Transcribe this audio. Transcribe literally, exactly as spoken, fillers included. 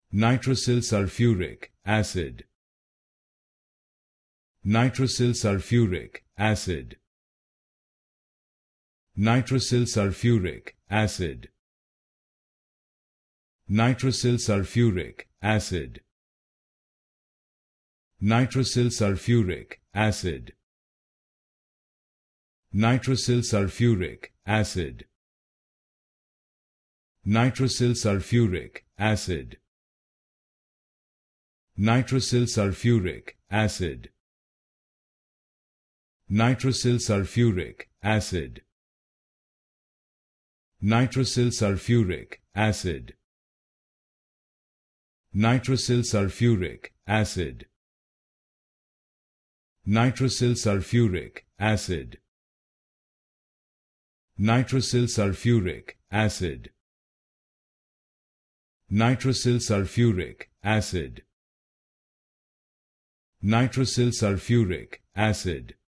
Nitrosylsulfuric acid. Nitrosylsulfuric acid. Nitrosylsulfuric acid. Nitrosylsulfuric acid. Nitrosylsulfuric acid. Nitrosylsulfuric acid. Nitrosylsulfuric acid. Nitrosylsulfuric acid. Nitrosylsulfuric acid. Nitrosylsulfuric acid. Nitrosylsulfuric acid. Nitrosylsulfuric acid. Nitrosylsulfuric acid. Nitrosylsulfuric acid. Nitrosylsulfuric acid.